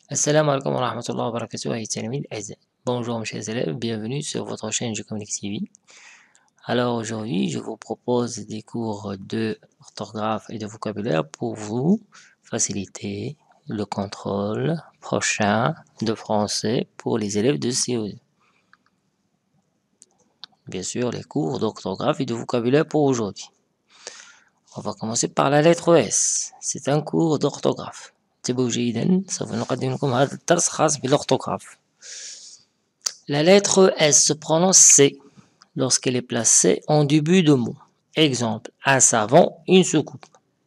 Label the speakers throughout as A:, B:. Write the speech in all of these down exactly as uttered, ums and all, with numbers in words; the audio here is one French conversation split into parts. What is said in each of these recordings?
A: Assalamu alaikum wa rahmatullahi wa barakatuh, amis talamides أعزاء. Bonjour mes chers élèves, bienvenue sur votre chaîne Geocommunic T V. Alors aujourd'hui, je vous propose des cours de orthographe et de vocabulaire pour vous faciliter le contrôle prochain de français pour les élèves de C E deux. Bien sûr, les cours d'orthographe et de vocabulaire pour aujourd'hui. On va commencer par la lettre S. C'est un cours d'orthographe. انتبهوا جيدا، سوف نقدم لكم هذا الدرس خاص بالorthographe. La lettre S se prononce C lorsqu'elle est placée en début de mot. Exemple, un savon, une soucoupe.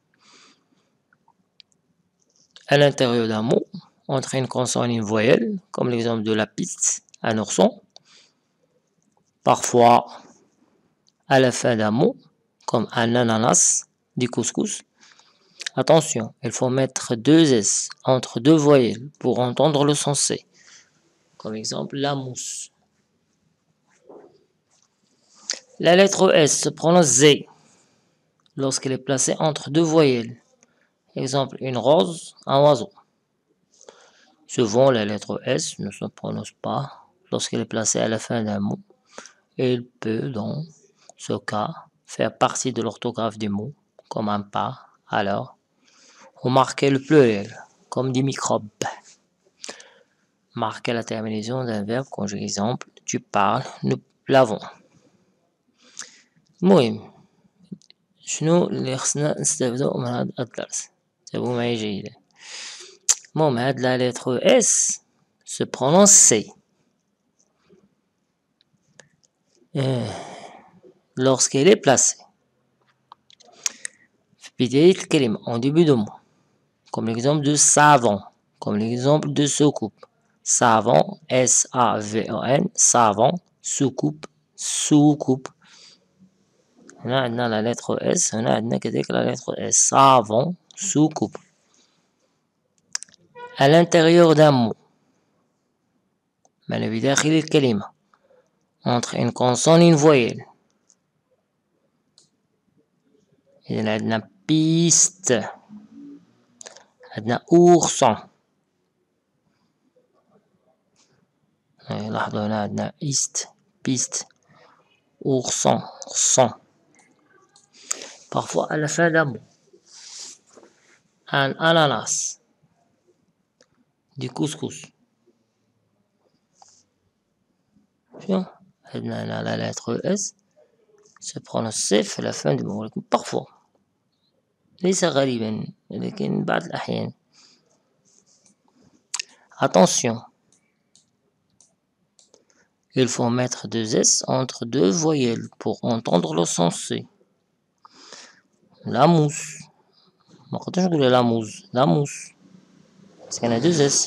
A: À l'intérieur d'un mot, entre une consonne et une voyelle, comme l'exemple de la piste, un ourson. Parfois, à la fin d'un mot, comme un ananas, du couscous. Attention, il faut mettre deux S entre deux voyelles pour entendre le son C. Comme exemple, la mousse. La lettre S se prononce Z lorsqu'elle est placée entre deux voyelles. Exemple, une rose, un oiseau. Souvent, la lettre S ne se prononce pas lorsqu'elle est placée à la fin d'un mot. Et elle peut, dans ce cas, faire partie de l'orthographe du mot, comme un pas, alors, ou marquer le pluriel, comme des microbes. Marquer la terminaison d'un verbe conjugué. Exemple, tu parles, nous l'avons. المهم شنو اللي خصنا نستافدو من هاد الدرس؟ انتبهوا معايا جيدا. المهم هاد لا لتر اس se prononce C lorsqu'elle est placée في بداية الكلمة en début de mot, comme l'exemple de savon, comme l'exemple de soucoupe. Savon, S A V O N, savon, soucoupe, soucoupe. هنا عندنا لا لتر اس، هنا عندنا كذلك لا لتر اس. savon, soucoupe. À l'intérieur d'un mot, معنى بداخل الكلمة, entre une consonne et une voyelle. إذن عندنا piste, عندنا ourson. لاحظوا هنا عندنا ist, piste, ourson, son. Parfois à la fin d'un mot, un ananas, du couscous. عندنا هنا la lettre S se prononce في la fin du mot, ولكن parfois ليس غالبا ولكن بعض الأحيان. Attention, il faut mettre deux S entre deux voyelles pour entendre le son C. La mousse, ما قدرتش نقول لا موز، لا موس، بس كان deux S.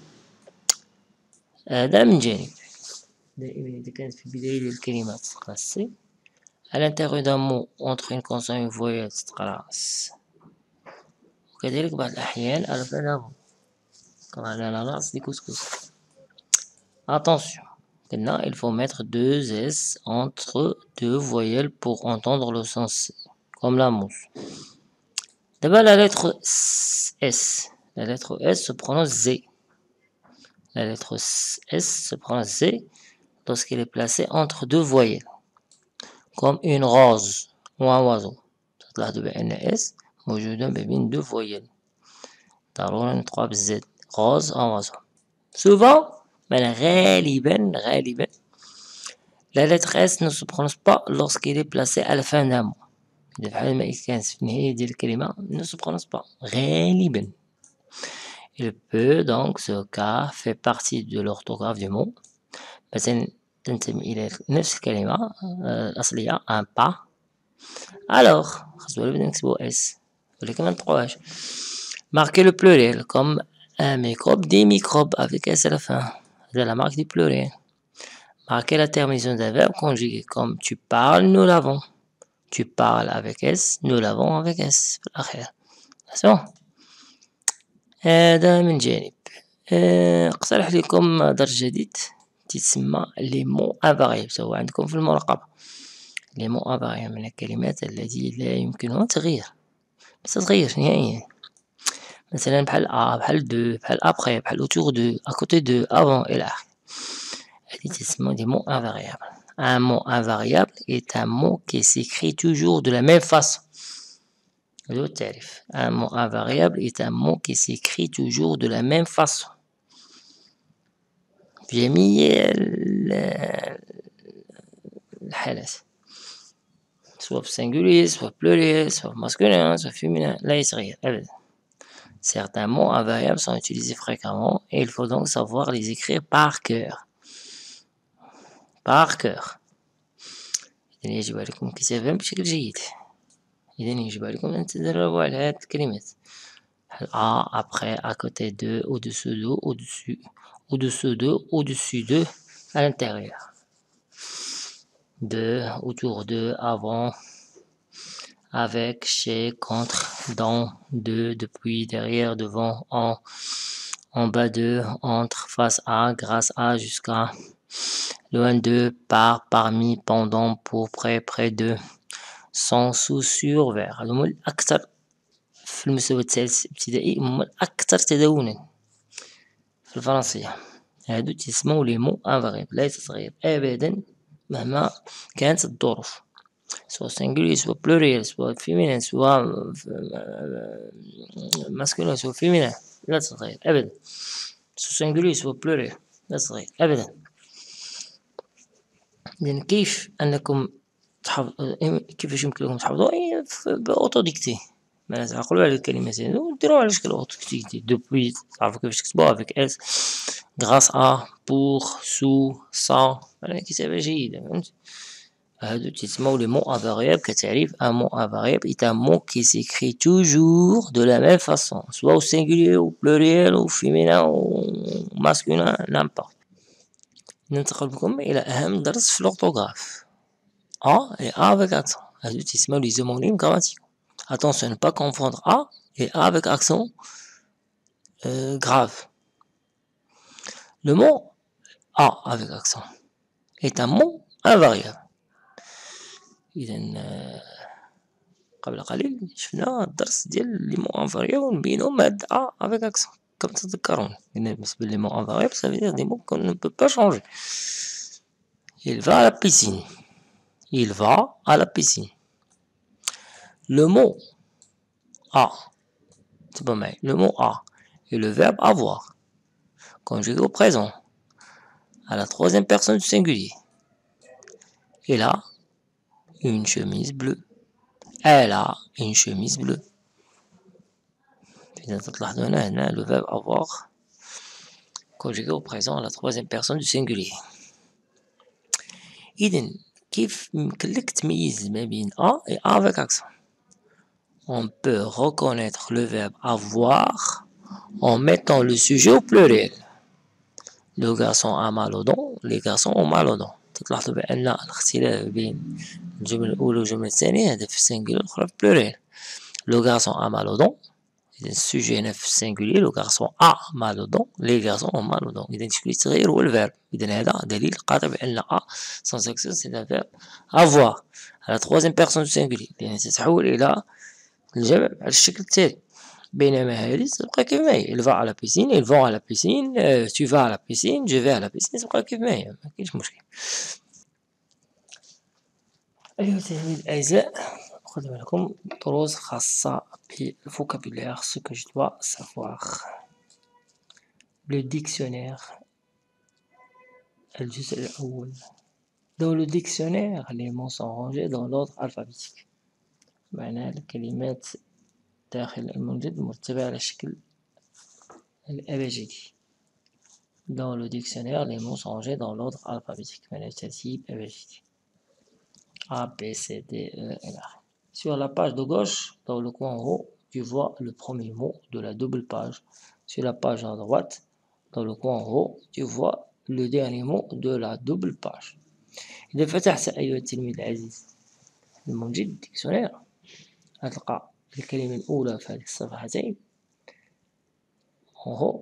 A: هذا من جانب. دائما إذا كانت في بداية الكلمة تقرأ C. À l'intérieur d'un mot entre une consonne et une voyelle تقرأ S. وكذلك بعض الأحيان على fin d'un mot comme l'ananas du couscous. Attention, maintenant il faut mettre deux S entre deux voyelles pour entendre le son C, comme la mousse. D'abord la lettre S. La lettre S se prononce Z. La lettre S se prononce Z lorsqu'elle est placée entre deux voyelles, comme une rose ou un oiseau. تلاحظوا بأن S موجودة ما بين deux voyelles. ضروري نطقها بالZ. Rose, un oiseau. Souvent, mais غالبا غالبا la lettre S ne se prononce pas lorsqu'elle est placée à la fin d'un mot. إذا فعل ما كانت في النهاية ديال الكلمة ne se prononce pas غالبا. Il peut donc ce cas fait partie de l'orthographe du mot. مثلا تنتمي إلى نفس الكلمة الأصلية un pas. Alors خاص بالو بدنا نكتبو S ولكن ما نطقوهاش. Marquer le pluriel comme un microbe, des microbes avec S à la fin. C'est la marque du pluriel. Marquer la terminaison d'un verbe conjugué comme tu parles, nous l'avons. Tu parles avec S, nous l'avons avec S في الأخير. C'est bon. هذا من جانب. اقترح لكم درس جديد تسمى les mots invariables. هو عندكم في المراقبة. les mots invariables من الكلمات التي لا يمكنها تغيير. بس تغير نهائيا. مثلا بحال أ بحال دو بحال أبخي بحال أوتور دو أكوتي دو أفون إلى آخره. هادي تسمى دي مو انفاريابل. Un mot invariable est un mot qui s'écrit toujours de la même façon. هذا هو التعريف. Un mot invariable est un mot qui s'écrit toujours de la même façon. في جميع الحالات. soit singulier, soit pluriel, soit masculin, soit féminin, لا يتغير أبدا. Certains mots invariables sont utilisés fréquemment et il faut donc savoir les écrire par cœur. par cœur. إذن يجب عليكم كتابهم بشكل جيد. إذن يجب عليكم أن تدربوا على هذه الكلمات. à, après, à côté de, au-dessous de, au-dessus, au-dessous de, au-dessus de, à l'intérieur. De, autour de, avant, avec, chez, contre, dans, de, depuis, derrière, devant, en, en bas de, entre, face à, grâce à, jusqu'à, loin de, par, parmi, pendant, pour, près, près de, sans, sous, sur, vers. هذا هو الأكثر في المستوى الثالث ابتدائي، هما الأكثر تداولا في الفرنسية. هادو تسموا لي مو انفاريبل، لا تتغير أبدا مهما كانت الظروف، سواء سينجولي سواء بلوريال سواء فيمينين سواء ماسكولين سواء فيمينين، لا تتغير أبدا. سواء سينجولي سواء بلوريال لا تتغير أبدا. إذن كيف أنكم تحفظوا، كيفاش يمكن لكم تحفظوا؟ بأوتوديكتي، معناتها تعقلوا على الكلمات هادو وديروها على شكل أوتوديكتي. دوبوي تعرفوا كيفاش تكتبوها افيك اس، غراس ا، بور، سو، سا، معناها كتابة جيدة، فهمت؟ هادو تسموا لي مو انفاريابل كتعريف. ان مو انفاريابل est un mot qui s'écrit toujours de la même façon, soit au singulier ou pluriel ou féminin ou masculin, n'importe. ننتقل بكم إلى أهم درس في l'orthographe. A et A avec accent. هادو تسموا لي homonymes grammatiques. Attention à ne pas confondre A et A avec accent euh, grave. Le mot A avec accent est un mot invariable. إذن قبل قليل شفنا الدرس ديال لي مو انفاريابل ونبينو هاد A avec accent كما تتذكرون. بالنسبة لي مو انفاريابل ça veut dire des mots qu'on ne peut pas changer. Il va à la piscine. Il va à la piscine. Le mot A, c'est pas mal. Le mot A et le verbe avoir, conjugué au présent, à la troisième personne du singulier. Il a une chemise bleue. Elle a une chemise bleue. إذا تلاحظوا هنا هنا le verbe avoir conjugué au présent à la troisième personne du singulier. إذن كيف يمكن لك تميز ما بين A et A avec accent؟ On peut reconnaître le verbe avoir en mettant le sujet au pluriel. Le garçon a mal aux dents, les garçons ont mal aux dents. تلاحظوا بأن الاختلاف بين الجملة الأولى والجملة الثانية هذا في السنجولير والأخرى في البلوريال. Le garçon a mal aux dents. إذا السوجي هنا في السنجولير le garçon a mal aux dents, les garçons ont mal aux dents. إذا شكون اللي يتغير هو الفيرب. إذا هذا دليل قاطع بأن A sans accent c'est un verbe avoir à la troisième personne du singulier لأنها تتحول إلى الجمع على الشكل التالي. بينما هذه تبقى كيف ما هي. il va à la piscine, ils vont à la piscine, tu vas à la piscine, je vais à la piscine، تبقى كيف ما هي ما كاينش مشكل. أيها التلاميذ الأعزاء، أقدم لكم دروس خاصة بالفوكابulaire ce que je dois savoir. Le dictionnaire الجزء الأول. Dans le dictionnaire les mots sont rangés dans l'ordre alphabétique. معناها الكلمات داخل المنجد مرتبة على الشكل الأبجدي. Dans le dictionnaire les mots sont rangés dans l'ordre alphabétique. معناها ترتيب أبجدي. A, B, C, D, E, L. Sur la page de gauche, dans le coin en haut, tu vois le premier mot de la double page. Sur la page à droite, dans le coin en haut, tu vois le dernier mot de la double page. إذا فتحت أيها التلميذ العزيز المنجد ديكسيونير هتلقى الكلمة الأولى في هذه الصفحتين en haut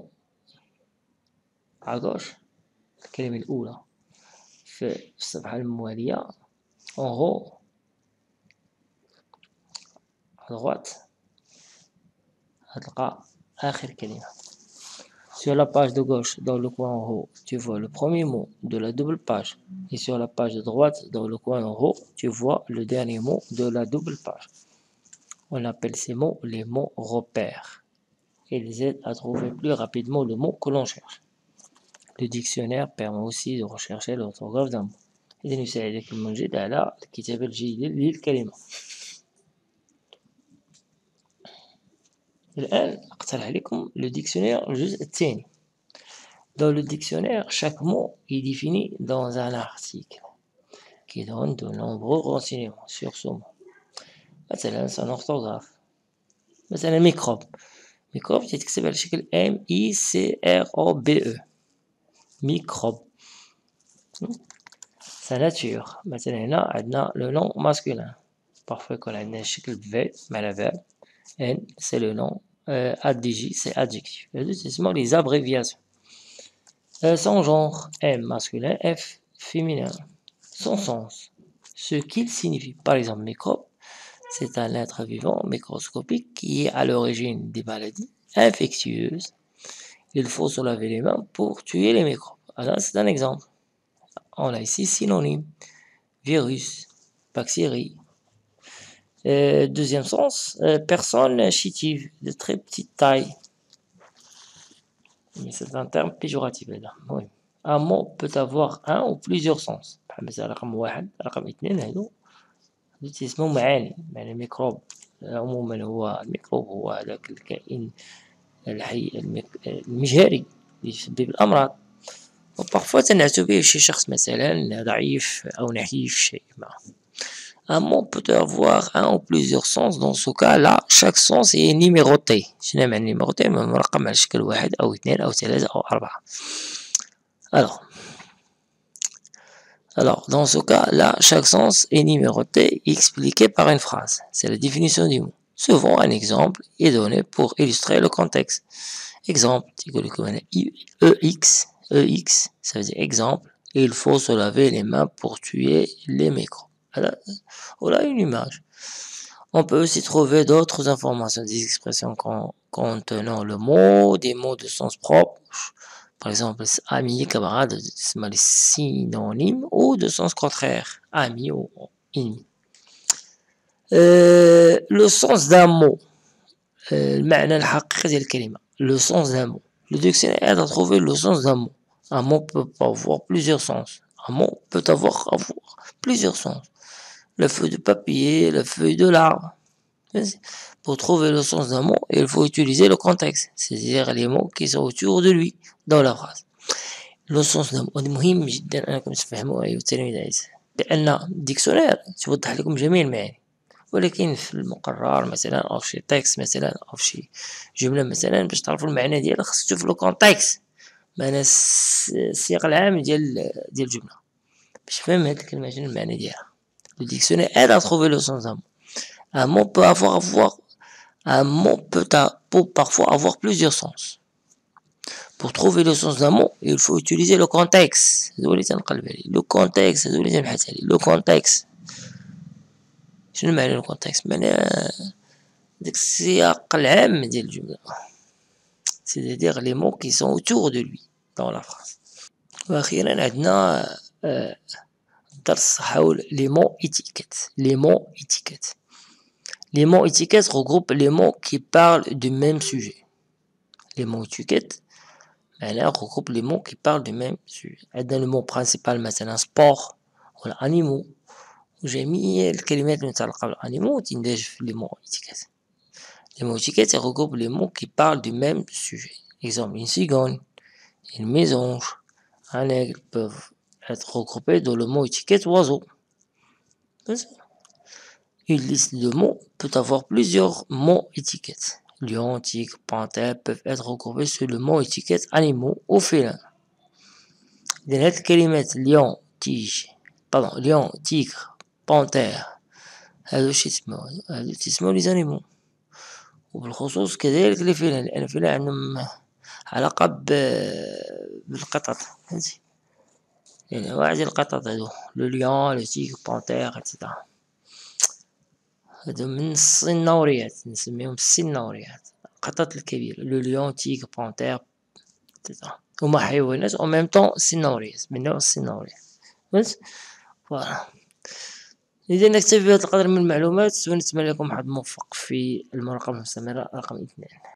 A: à gauche، الكلمة الأولى في الصفحة الموالية en haut à droite هتلقى آخر كلمة. Sur la page de gauche, dans le coin en haut, tu vois le premier mot de la double page. Et sur la page de droite, dans le coin en haut, tu vois le dernier mot de la double page. On appelle ces mots les mots repères. Ils aident à trouver plus rapidement le mot que l'on cherche. Le dictionnaire permet aussi de rechercher l'orthographe d'un mot. إذن يساعدك المنجد على الكتابة الجيدة للكلمة. الآن أقترح عليكم le dictionnaire الجزء الثاني. Dans le dictionnaire, chaque mot est défini dans un article qui donne de nombreux renseignements sur ce mot. مثلا son orthographe. مثلا microbe. microbe تتكتب على شكل M I C R O B E. microbe. Sa nature. مثلا هنا عندنا le nom masculin. Parfois يكون عندنا الشكل V مع verbe. N c'est le nom. Euh, A D J c'est adjectif. C'est seulement les abréviations. Euh, son genre, M masculin, F féminin. Son sens, ce qu'il signifie. Par exemple, microbe, c'est un être vivant microscopique qui est à l'origine des maladies infectieuses. Il faut se laver les mains pour tuer les microbes. Alors, c'est un exemple. On a ici synonyme, virus, bactérie. Euh, deuxième sens, euh, personne chétive, de très petite taille. Mais c'est un terme péjoratif là. Oui. Un mot peut avoir un ou plusieurs sens. مثلا رقم واحد رقم اثنين هادو هادو تسمو معاني. معنى الميكروب عموما هو الميكروب هو هذاك الكائن الحي المجهري اللي يسبب الأمراض. وبارفوا تنعتو شي شخص مثلا ضعيف أو نحيف شيء ما. Un mot peut avoir un ou plusieurs sens. Dans ce cas-là, chaque sens est numéroté. شنو معنى numéroté؟ مرقم على شكل واحد أو اثنين أو ثلاثة أو أربعة. Alors, alors, dans ce cas-là, chaque sens est numéroté et expliqué par une phrase. C'est la définition du mot. Souvent, un exemple est donné pour illustrer le contexte. Exemple, E X, E X, ça veut dire exemple. Il faut se laver les mains pour tuer les microbes. Voilà une image. On peut aussi trouver d'autres informations, des expressions contenant le mot, des mots de sens propre. Par exemple, ami, camarade, c'est les synonymes ou de sens contraire, ami ou ennemi. Euh, le sens d'un mot, المعنى الحقيقي ديال الكلمة. Le sens d'un mot. Le dictionnaire aide à trouver le sens d'un mot. Un mot peut avoir plusieurs sens. Un mot peut avoir, avoir plusieurs sens. La feuille de papier, la feuille de l'arbre. Pour trouver le sens d'un mot, il faut utiliser le contexte, c'est-à-dire les mots qui sont autour de lui dans la phrase. Le sens d'un mot مهم جدا أنكم تفهموا أيها التلاميذ بأن الديكسيونير توضح لكم جميع المعاني، ولكن في المقرر مثلا أو في شي تكست مثلا أو في شي جملة مثلا باش تعرفوا المعنى ديالها خصك تشوفوا لو كونتكست، معنى السياق العام ديال ديال الجملة باش تفهم هاد الكلمة شنو المعنى ديالها. Le dictionnaire aide à trouver le sens d'un mot. Un mot peut avoir, avoir un mot peut, a, peut parfois avoir plusieurs sens. Pour trouver le sens d'un mot, il faut utiliser le contexte. Le contexte, le contexte. شنو معنى le contexte؟ معنى داك السياق العام ديال الجملة. C'est-à-dire les mots qui sont autour de lui dans la phrase. وأخيرا عندنا درس حول les mots étiquettes. Les mots étiquettes. Les mots étiquettes regroupent les mots qui parlent du même sujet. Les mots étiquettes regroupent les mots qui parlent du même sujet. عندنا le mot principal مثلا sport ولا animaux. وجميع الكلمات المتعلقة بالانيمو تندرج في les mots étiquettes. Les mots étiquettes regroupent les mots qui parlent du même sujet. Exemple, une cigogne, une mésange, un aigle peuvent être regroupés dans le mot étiquette oiseau. Une liste de mots peut avoir plusieurs mots étiquettes. Lion, tigre, panthère peuvent être regroupés sur le mot étiquette animaux ou félins. إذن هاد الكلمات lion, tige, pardon, lion, tigre, panthère هادو شيتسمو هادو تسمو لي زانيمو. وبالخصوص كذلك لي فيلان لأن الفيلان عندهم علاقة بالقطط فهمتي. يعني أنواع ديال القطط هادو لو ليون لو تيغ بانتير إتسيتيرا. هادو من الصنوريات نسميهم السنوريات القطط الكبيرة لو ليون تيغر بانتير إتسيتيرا هما حيوانات أو ميم طون سنوريات من نوع السنوريات فهمت فوالا. إذا نكتفي بهذا القدر من المعلومات ونتمنى لكم حظ موفق في المراقبة المستمرة رقم اثنان.